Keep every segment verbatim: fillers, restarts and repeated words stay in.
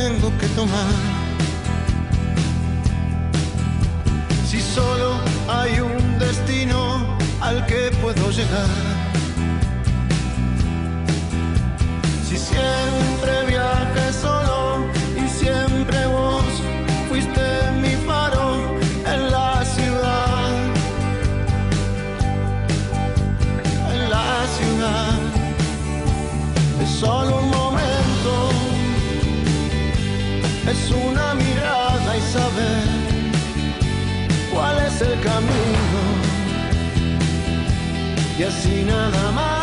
tengo que tomar. Si solo hay un destino al que puedo llegar. Si siempre viajé solo y siempre vos fuiste mi faro en la ciudad, en la ciudad. Es solo un momento, es una mirada y saber cuál es el camino, y así nada más.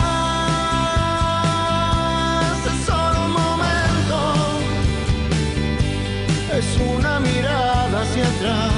Es solo un momento, es una mirada hacia atrás.